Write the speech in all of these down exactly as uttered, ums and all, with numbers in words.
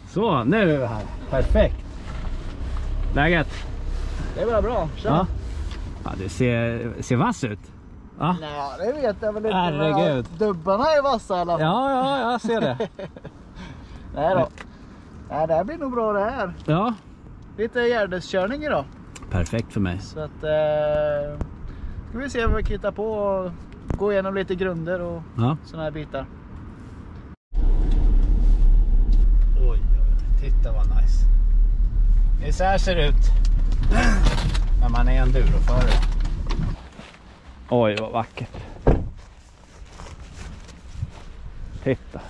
Så, nu är vi här. Perfekt. Läget? Det är väl bra. Ja. Ja, det ser, ser vass ut. Ja. Nej, det vet jag väl inte. Herregud. Dubbarna är vassa i alla fall. Ja, ja, jag ser det. Nej då. Nej, det här blir nog bra det här. Ja. Lite Gärdeskörning idag. Perfekt för mig. Så att eh, ska vi se vad vi kan hitta på och gå igenom lite grunder och Ja. såna här bitar. Oj, oj, titta vad nice. Det är så här ser det ut när man är enduroförare. Oj, vad vackert. Titta.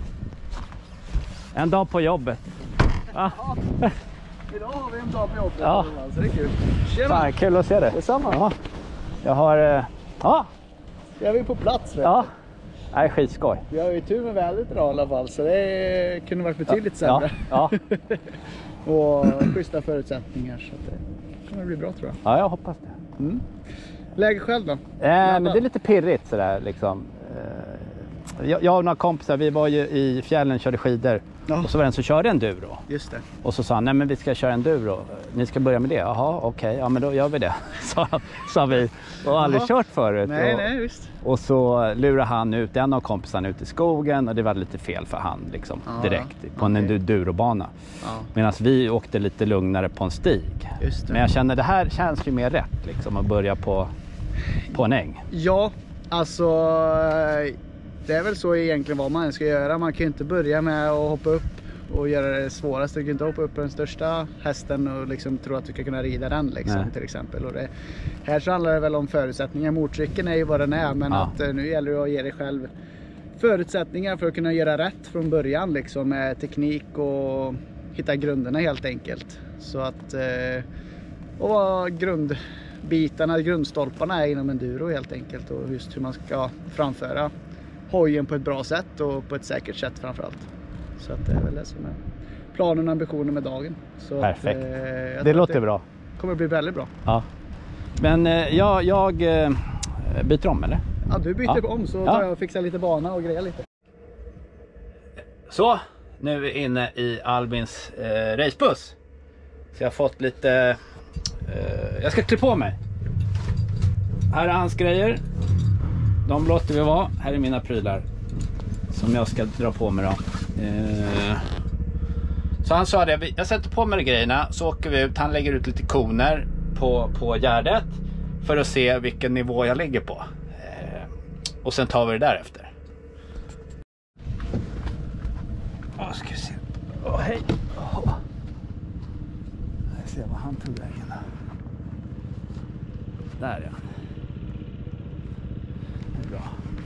En dag på jobbet. Ah. Ja, idag har vi en dag på jobbet. Ja. Så det är kul. Tjena. Fan, kul att se det. Detsamma. Ja. Jag har... eh, Ja. Jag är vi på plats. Vet Ja. du. Nej, skitskoj. Vi har ju tur med vädret idag i alla fall. Så det kunde varit betydligt sämre. Ja. Ja. Och schyssta förutsättningar. Så att det kommer bli bra tror jag. Ja, jag hoppas det. Mm. Läge själv då? Eh, men det är lite pirrigt sådär liksom. Eh, jag, jag och några kompisar, vi var ju i fjällen och körde skidor. Ja. Och så var det en som körde enduro. Just det. Och så sa han, nej men vi ska köra enduro. Ni ska börja med det. Jaha, okej, okay. Ja men då gör vi det. sa, sa vi. Och aldrig Jaha. kört förut. Nej, och, nej, visst. och så lurade han ut en av kompisarna ut i skogen. Och det var lite fel för han liksom Ja, direkt. På en okej. endurobana. Ja. Medan vi åkte lite lugnare på en stig. Just det. Men jag känner det här känns ju mer rätt liksom. Att börja på, på en äng. Ja, alltså det är väl så egentligen vad man ska göra. Man kan ju inte börja med att hoppa upp och göra det svåraste. Du kan inte hoppa upp på den största hästen och liksom tro att du ska kunna rida den liksom, till exempel. Och det, här så handlar det väl om förutsättningar. Motorcykeln är ju vad den är, men Ja. att eh, nu gäller det att ge dig själv förutsättningar för att kunna göra rätt från början liksom, med teknik och hitta grunderna helt enkelt. Så att eh, och vad grundbitarna, grundstolparna är inom enduro helt enkelt, och just hur man ska framföra hojen på ett bra sätt och på ett säkert sätt framförallt. Så att det är väl det som är planen och ambitionen med dagen. Så Perfekt. Att, eh, jag Det tror låter att det bra. kommer bli väldigt bra. Ja. Men eh, jag, jag eh, byter om eller? Ja, du byter Ja. om så Ja. tar jag och fixar lite bana och grejer lite. Så, nu är vi inne i Albins eh, racebuss. Så jag har fått lite... Eh, jag ska klä på mig. Här är hans grejer. De låter vi vara. Här är mina prylar. Som jag ska dra på mig då. Eh, så han sa det. Jag sätter på mig grejerna. Så åker vi ut. Han lägger ut lite koner på, på gärdet. För att se vilken nivå jag ligger på. Eh, och sen tar vi det därefter. Ja, ska vi se. Åh, hej. Åh. Jag ser vad han tog vägen. Där ja. Det är bra.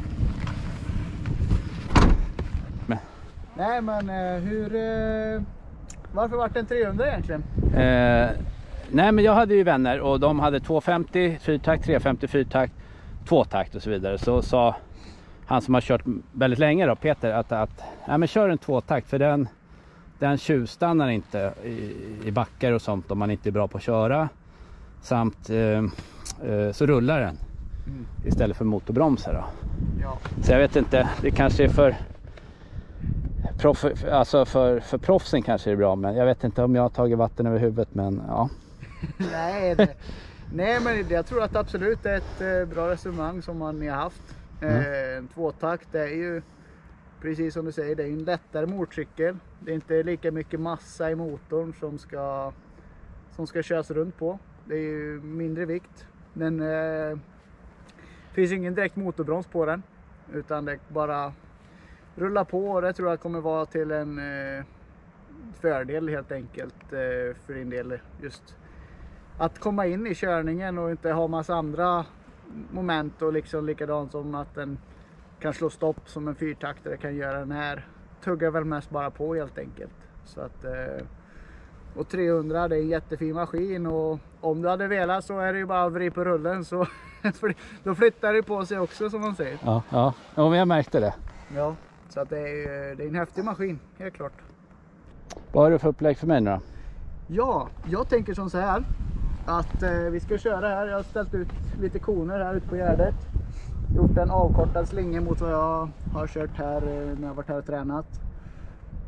Men. Nej men eh, hur... Eh, varför vart det en trehundra egentligen? Eh, nej men jag hade ju vänner och de hade tvåhundrafemtio fyrtakt, trehundrafemtio fyrtakt, tvåtakt och så vidare. Så sa han som har kört väldigt länge då, Peter, att, att nej, men kör en tvåtakt för den, den tjuvstannar inte i, i backar och sånt om man inte är bra på att köra. Samt eh, eh, så rullar den mm. istället för motorbromsar då. Ja. Så jag vet inte, det kanske är för proff, alltså för, för proffsen kanske är det bra, men jag vet inte om jag har tagit vatten över huvudet, men ja. nej, det, nej men jag tror att absolut det är ett eh, bra resonemang som man har haft. Mm. Eh, en tvåtakt är ju precis som du säger, det är en lättare motorcykel. Det är inte lika mycket massa i motorn som ska som ska köras runt på. Det är ju mindre vikt. Men eh, finns ingen direkt motorbroms på den, utan det bara rulla på, och det tror jag kommer vara till en eh, fördel helt enkelt eh, för din del, just att komma in i körningen och inte ha massa andra moment, och liksom likadant som att den kan slå stopp som en fyrtaktare kan göra. Den här tuggar väl mest bara på helt enkelt. Så att eh, och trehundra, det är en jättefin maskin, och om du hade velat så är det ju bara att vrida på rullen, så då flyttar det på sig också som man säger. Ja, ja. Ja, men jag märkte det. Ja, så att det är, det är en häftig maskin, helt klart. Vad har du för upplägg för mig nu då? Ja, jag tänker som så här att eh, vi ska köra här. Jag har ställt ut lite koner här ute på gärdet. Gjort en avkortad slinga mot vad jag har kört här eh, när jag varit här och tränat.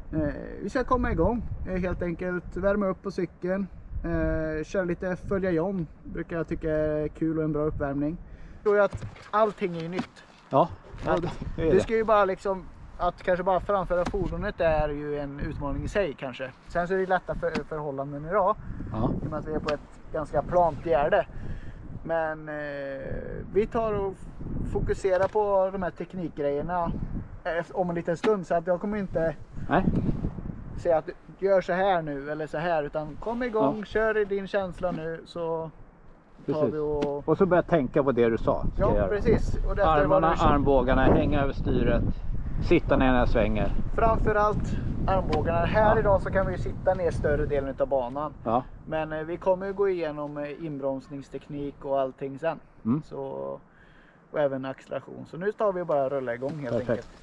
Eh, vi ska komma igång, eh, helt enkelt värma upp på cykeln, eh, köra lite följa John, brukar jag tycka är kul och en bra uppvärmning. Jag tror ju att allting är ju nytt. Ja, Att det är du det. ska ju bara liksom, att kanske bara framföra fordonet är ju en utmaning i sig kanske. Sen så är det lätta för, förhållanden idag, Ja. i och med att vi är på ett ganska plant gärde. Men eh, vi tar och fokuserar på de här teknikgrejerna eh, om en liten stund, så att jag kommer inte Nej. säga att gör så här nu eller så här, utan kom igång, Ja. kör i din känsla nu, så tar Precis. vi och... Och så börja tänka på det du sa. ska jag Ja, göra. precis. Och därför Armarna, var det... armbågarna, hänga över styret. Sitta ner när jag svänger. Framförallt armbågarna. Här Ja. idag så kan vi sitta ner större delen av banan. Ja. Men eh, vi kommer ju gå igenom eh, inbromsningsteknik och allting sen. Mm. Så, och även acceleration. Så nu tar vi bara rulla igång helt Perfekt. enkelt.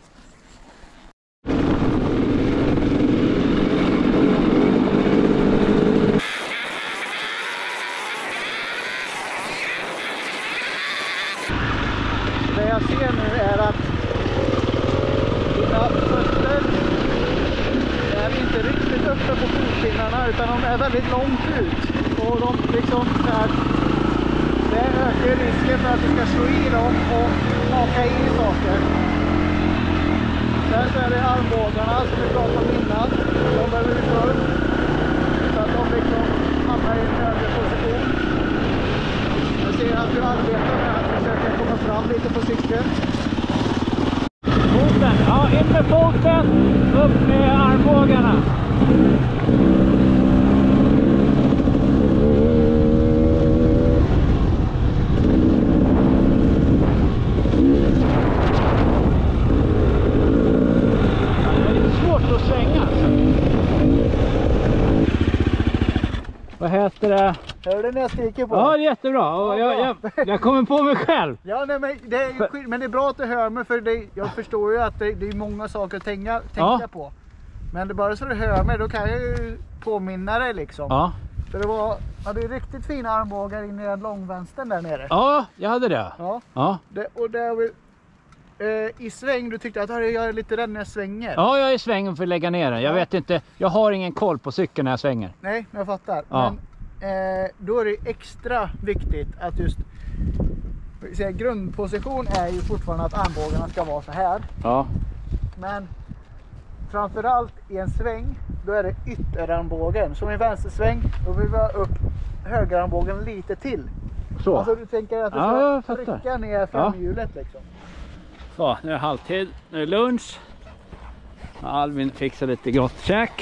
Det jag ser nu är att dina fötter är inte riktigt uppe på fotpinnarna, utan de är väldigt långt ut. Och de liksom så här, det ökar risken för att du ska slå i dem och haka in i saker. Sen så är det armbågarna som vi pratade om innan. De behöver vi få upp så att de liksom hamnar i en högre position. Jag ser att du arbetar med att försöka komma fram lite på cykeln. Foten, ja, in med foten, upp med armbågarna. Det är lite svårt att svänga alltså. Vad heter det? Hör du när jag skriker på? Ja, det är jättebra. Och Ja, jag, bra. jag, jag kommer på mig själv. Ja, nej, men, det är, ju skit- men det är bra att du hör mig, för det, jag förstår ju att det, det är många saker att tänka, tänka Ja. på. Men det är bara så du hör mig, då kan jag ju påminna dig liksom. Ja, För det var, hade ju riktigt fina armbågar in i den långvänstern där nere. ja, jag hade det. Ja. Ja, Det, och där vi, eh, i sväng, du tyckte att jag är lite rädd när jag svänger. ja, jag är i svängen för att lägga ner den. Jag Ja. vet inte, jag har ingen koll på cykeln när jag svänger. Nej, jag fattar. Ja. Men eh, då är det extra viktigt att just säga, grundposition är ju fortfarande att armbågarna ska vara så här. Ja, Men framförallt i en sväng, då är det ytterarmbågen. Som i vänstersväng, då vill vi ha upp högerarmbågen lite till. så. Alltså du tänker att du Ja, ska jag fattar. trycka ner framhjulet liksom. Så, nu är det halvtid, nu är det lunch. Albin fixar lite gott käk.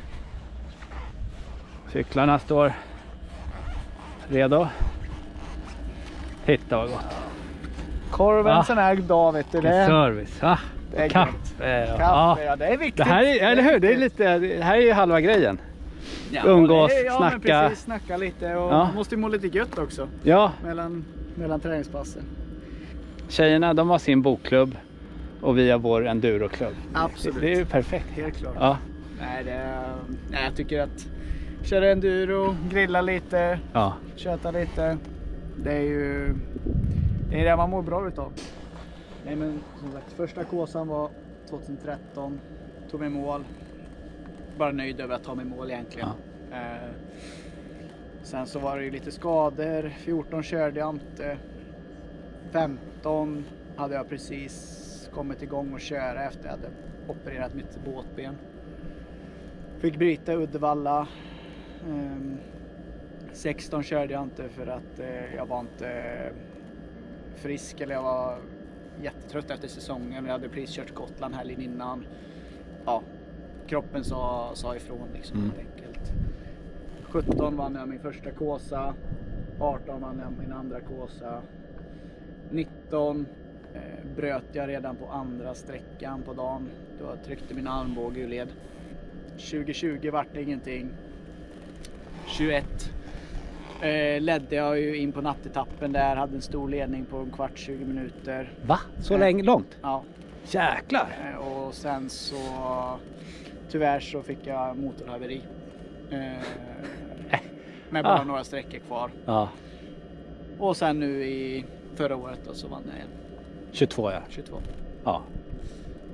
Cyklarna står redo. Titta vad gott. Korven Ja. sån här dag, vet du. Vilken Det, service. Va? det är Kaffe. Kaffe, Ja. ja, det är viktigt. Det här är, eller hur? Det är lite, det här är ju halva grejen. Ja, umgås, det är- ja, men snacka. precis, snacka lite och Ja. man måste ju må lite gött också Ja, mellan, mellan träningspassen. tjejerna de har sin bokklubb och vi har vår enduroklubb. Absolut. Det, det är ju perfekt. Helt klart. Ja, Nej, det är, nej, jag tycker att köra enduro, grilla lite, ja. köta lite. Det är ju det, är det man mår bra utav. Nej, men som sagt, första kåsan var tjugohundratretton. Tog mig mål. Bara nöjd över att ta mig mål egentligen. Ja. Eh, sen så var det ju lite skador. fjorton körde jag inte. femton hade jag precis kommit igång och köra efter jag hade opererat mitt båtben. Fick bryta Uddevalla. Ehm, sexton körde jag inte för att eh, jag var inte frisk, eller jag var jättetrött efter säsongen. Jag hade precis kört Gotland helgen innan. Ja, kroppen sa, sa ifrån liksom, Mm. helt enkelt. sjutton vann jag min första kåsa. arton vann jag min andra kåsa. nitton eh, bröt jag redan på andra sträckan på dagen. Då tryckte min armbåge ur led. tjugo tjugo vart det ingenting. tjugoett eh, ledde jag ju in på nattetappen där. Hade en stor ledning på en kvart, tjugo minuter. Va? Så Eh, länge, långt? Ja. Jäklar! Eh, och sen så tyvärr så fick jag motorhaveri. Eh, med bara Ah. några sträckor kvar. Ja, Och sen nu i förra året då, så vann jag igen. tjugotvå ja. tjugotvå. Ja.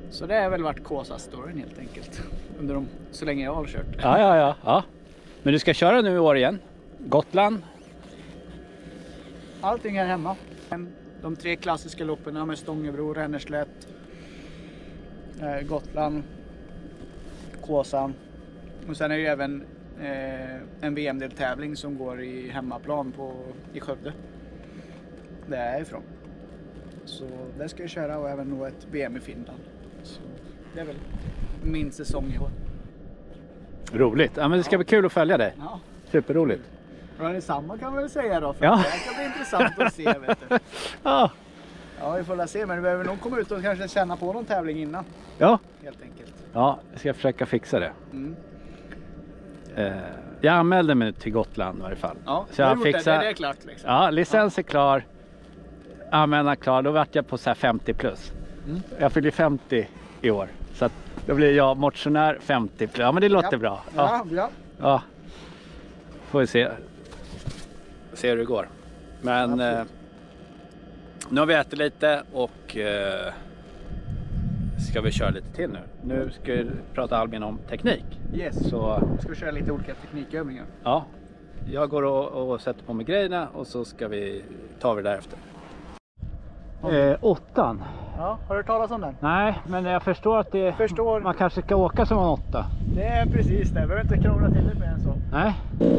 Så det har väl varit Kåsa-storyn helt enkelt. Under de, så länge jag har kört. Ja, ja, ja, ja. Men du ska köra nu i år igen? Gotland? Allting här hemma. De tre klassiska loppen med Stångebro, Ränneslätt, eh, Gotland, Kåsan. Och sen är det ju även eh, en V M-deltävling som går i hemmaplan på, i Skövde. Det är jag ifrån. Så det ska jag köra och även nå ett V M i Finland. Så det är väl min säsong i år. Roligt. Ja, men det ska bli kul att följa dig. Ja. Superroligt. Ja, det är samma kan man väl säga då. För Ja. det här kan bli intressant att se, vet du. Ja. Ja, vi får la se. Men du behöver nog komma ut och kanske känna på någon tävling innan. Ja. Helt enkelt. Ja, jag ska försöka fixa det. Mm. Eh, jag anmälde mig till Gotland i varje fall. Ja, så jag det, fixar... det, det är klart liksom. Ja, licens är klar. Anmälan klar. Då vart jag på så här femtio plus. Mm. Jag fyller femtio i år. Så att då blir jag motionär femtio plus. Ja, men det låter Ja. bra. Ja, ja. Ja. Får vi se. Se hur det går. Men eh, nu har vi ätit lite och eh, ska vi köra lite till nu. Nu ska vi prata Albin om teknik. Yes. Så Nu ska vi köra lite olika teknikövningar. ja, jag går och, och sätter på mig grejerna och så ska vi ta det därefter. Eh, åttan. Ja, har du hört talas om den? Nej, men jag förstår att det Förstår. man kanske ska åka som en åtta. Det är precis det. Vi behöver inte krångla till det mer än så. Nej.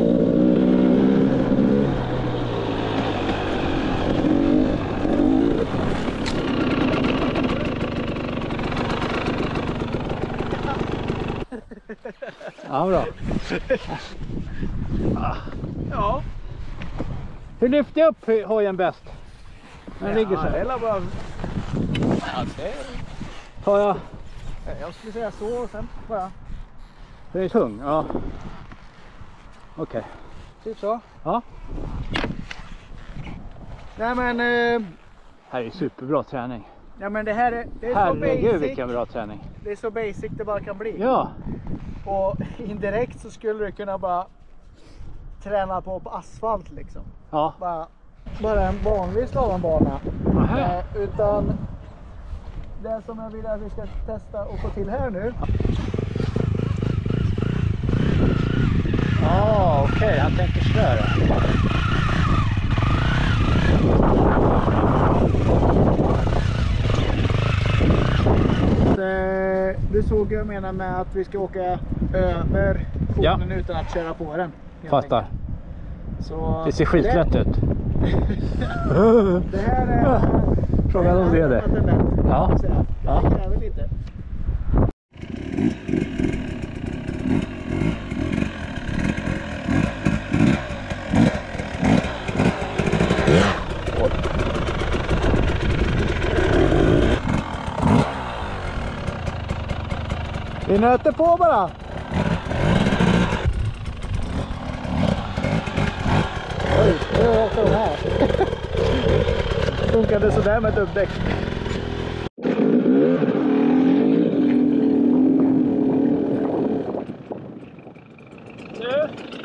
Ja, bra. Ja. Hur lyfter jag upp hojen bäst? Den ligger så Ja, det här. är bara... Ja, det... Tar jag... Jag skulle säga så och sen bara... Det är tung, ja. Okej. Okay. Typ så. Ja. Nej men... Eh... Här är superbra träning. Ja men det här är, det är så Herregud basic. vilken bra träning. Det är så basic det bara kan bli. Ja. Och indirekt så skulle du kunna bara träna på, på asfalt liksom. Ja. Bara, bara en vanlig slalombana. Eh, utan det som jag vill att vi ska testa och få till här nu. Ja, okej. Okay. Han tänker snöra. Du såg jag menar med att vi ska åka över konen ja. Utan att köra på den. Fattar. Så det ser skitlätt ut. Det här är... Frågan om det är det. Ja. Ja. Det kräver lite. Vi nöter på bara. Oj, nu åker de här. Funkade sådär med dubbdäck. Nu.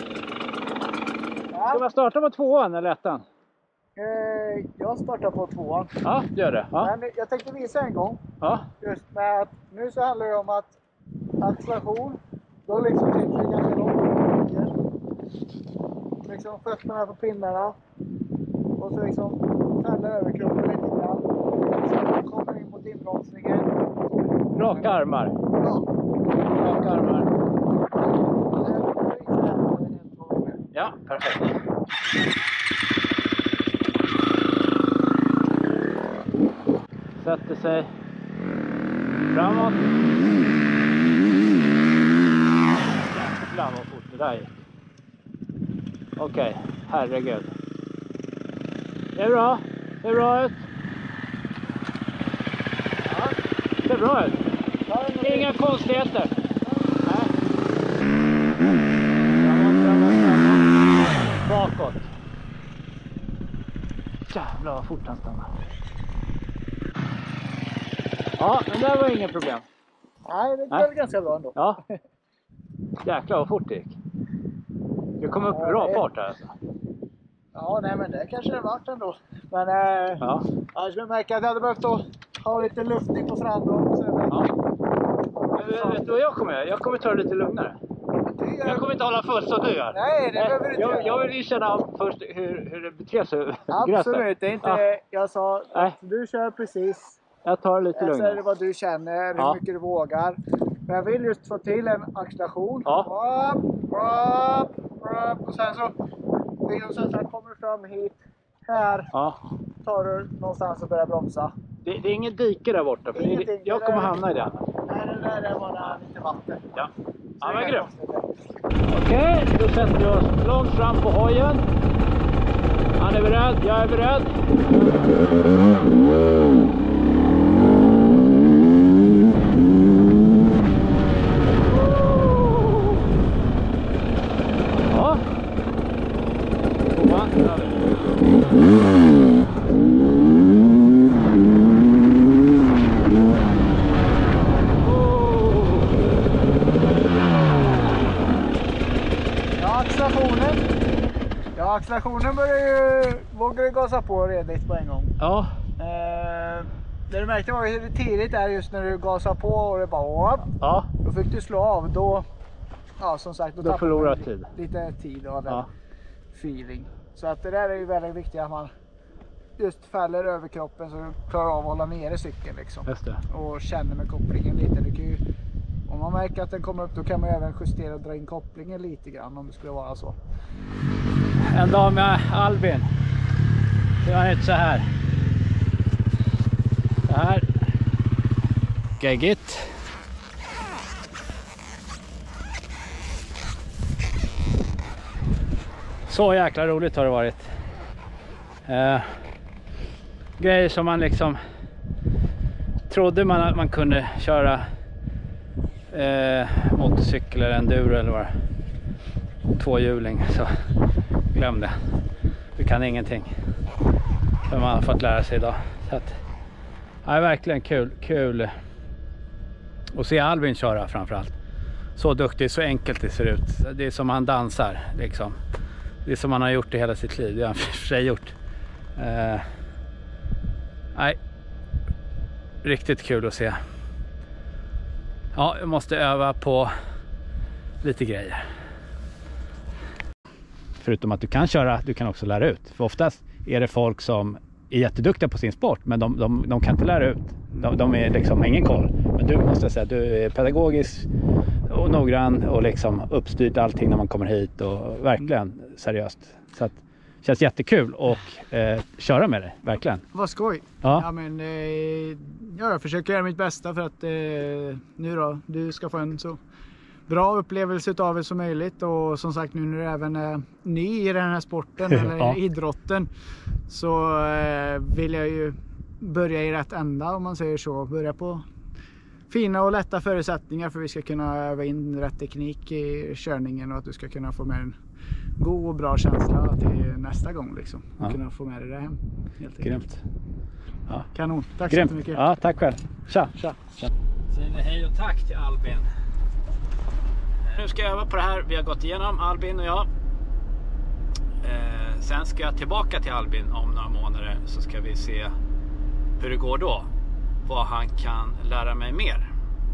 Ska man starta på tvåan eller ettan? Eh, jag startar på tvåan. Ja, gör det. Ja. Men jag tänkte visa en gång. Ja. Just med att nu så handlar det om att acceleration, då liksom sitter det ganska långt. Liksom fötterna på pinnarna. Och så liksom fäller överkroppen lite grann. Sen kommer in mot inbromsningen. Raka armar. Ja. Raka armar. Ja. Ja, perfekt. Sätter sig framåt. Jävlar vad fort det där gick. Okej, okay, herregud. Det är bra. Det är bra ut. Ja, det är bra ut. Inga konstigheter. Nej. Framåt, framåt, framåt. Bakåt. Jävlar vad fort han stannar. Ja, men det var inget problem. Nej, det var ganska bra ändå. Ja. Jäklar vad fort det gick. Du kom upp i bra fart här alltså. Ja, nej men det kanske det vart ändå. Men eh, ja. jag skulle märka att jag hade behövt att ha lite luftning på frambromsen. Ja. Men vet du vad jag kommer göra? Jag kommer ta det lite lugnare. Jag kommer inte hålla full som du gör. Nej, det behöver du inte jag, göra. jag vill ju känna först hur, hur det beter sig. Absolut, det är inte... Ja. Jag sa, Nej. du kör precis. Jag tar det lite Sen är lugnare. det vad du känner, hur Ja. mycket du vågar. Men jag vill just få till en acceleration. Ja. Upp, upp, upp. Och sen så, liksom så, så här kommer du fram hit. Här Ja. tar du någonstans och börjar bromsa. Det, det är ingen dike där borta. För det, Ingenting. jag kommer Det där- hamna i det. Nej, det där är bara lite vatten. Ja, Så ja det men är grymt. konstigt. Okej, då sätter vi oss långt fram på hojen. Han är beredd, jag är beredd. Ja. Tvåan, där har vi. Ja, accelerationen. Ja, accelerationen börjar ju... Vågar du gasa på redigt på en gång. Ja, Eh, det du märkte var ju hur tidigt är just när du gasar på och det bara... Upp. ja. Då fick du slå av. Då... Ja, som sagt. Då tappar förlorar man jag tid. Lite tid och den Ja. feeling. Så att det där är ju väldigt viktigt att man just fäller över kroppen så du klarar av att hålla nere cykeln liksom. Just det. Och känner med kopplingen lite. Du kan ju, om man märker att den kommer upp då kan man ju även justera och dra in kopplingen lite grann om det skulle vara så. En dag med Albin. Det var inte så här. Så här. Geggigt. Så jäkla roligt har det varit. Eh, grejer som man liksom trodde man att man kunde köra eh, motorcykel eller enduro eller vad. Tvåhjuling, så glöm det. Du kan ingenting. Som man har fått lära sig idag. Så att, ja, det är verkligen kul, kul att se Albin köra framförallt. Så duktig, så enkelt det ser ut. Det är som han dansar liksom. Det är som han har gjort det hela sitt liv. Det har han för sig gjort. Eh, nej. Riktigt kul att se. Ja, jag måste öva på lite grejer. Förutom att du kan köra, du kan också lära ut. För oftast är det folk som är jätteduktiga på sin sport, men de, de, de kan inte lära ut. De, de är liksom, har ingen koll. Men du måste säga att du är pedagogisk och noggrann och liksom uppstyrt allting när man kommer hit och verkligen seriöst. Så att det känns jättekul att eh, köra med dig, verkligen. Vad skoj! Ja. Ja, men, eh, ja, jag försöker göra mitt bästa för att eh, nu då, du ska få en så bra upplevelse av det som möjligt. Och som sagt, nu när du även är ny i den här sporten eller Ja. idrotten, så eh, vill jag ju börja i rätt ända, om man säger så. Börja på fina och lätta förutsättningar för att vi ska kunna öva in rätt teknik i körningen och att du ska kunna få med en god och bra känsla till nästa gång liksom. Och Ja. kunna få med dig det hem. Helt enkelt. Grymt. Ja. Kanon. Tack Grymt. så mycket. Ja, tack själv. Tja. Tja. Tja. Säger vi hej och tack till Albin. Nu ska jag öva på det här. Vi har gått igenom, Albin och jag. Eh, sen ska jag tillbaka till Albin om några månader, så ska vi se hur det går då. Vad han kan lära mig mer.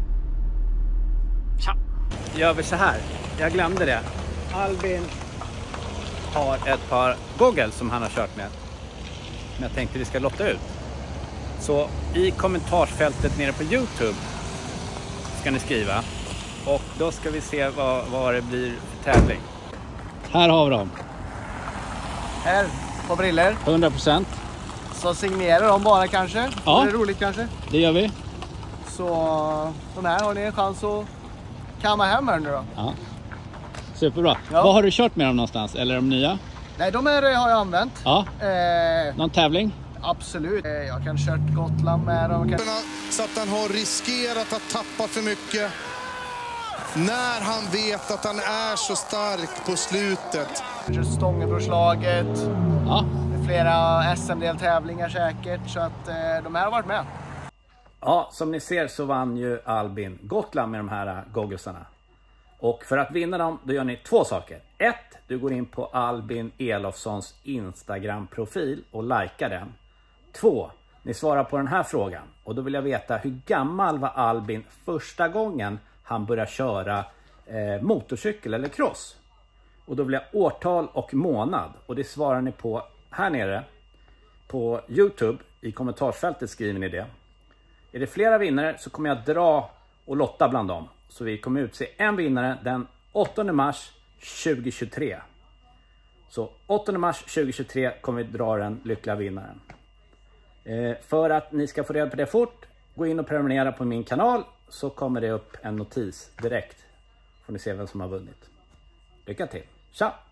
Tja. Gör vi så här. Jag glömde det. Albin har ett par goggles som han har kört med. Men jag tänkte vi ska lotta ut. Så i kommentarsfältet nere på YouTube ska ni skriva. Och då ska vi se vad, vad det blir för tävling. Här har vi dem. Här på briller. hundra procent. Så signerar de bara kanske. Ja. Det är roligt kanske. Det gör vi. Så de här har ni en chans att kamma hem här nu då. Ja. Superbra. Ja. Vad har du kört med dem någonstans? Eller de nya? Nej, de här har jag använt. Ja. Eh, Någon tävling? absolut. Eh, jag kan kört Gotland med dem. Kan... Så att han har riskerat att tappa för mycket. När han vet att han är så stark på slutet. Kört Stångebroslaget. Ja. Flera S M-deltävlingar säkert. Så att eh, de här har varit med. Ja, som ni ser så vann ju Albin Gotland med de här gogglesarna. Och för att vinna dem, då gör ni två saker. Ett, du går in på Albin Elofssons Instagram-profil och likar den. Två, ni svarar på den här frågan. Och då vill jag veta, hur gammal var Albin första gången han började köra eh, motorcykel eller cross? Och då vill jag årtal och månad. Och det svarar ni på här nere på YouTube. I kommentarsfältet skriver ni det. Är det flera vinnare så kommer jag dra och lotta bland dem. Så vi kommer utse en vinnare den åttonde mars tjugohundratjugotre. Så åttonde mars tjugohundratjugotre kommer vi dra den lyckliga vinnaren. Eh, för att ni ska få reda på det fort, gå in och prenumerera på min kanal, så kommer det upp en notis direkt. Får ni se vem som har vunnit. Lycka till. Tja!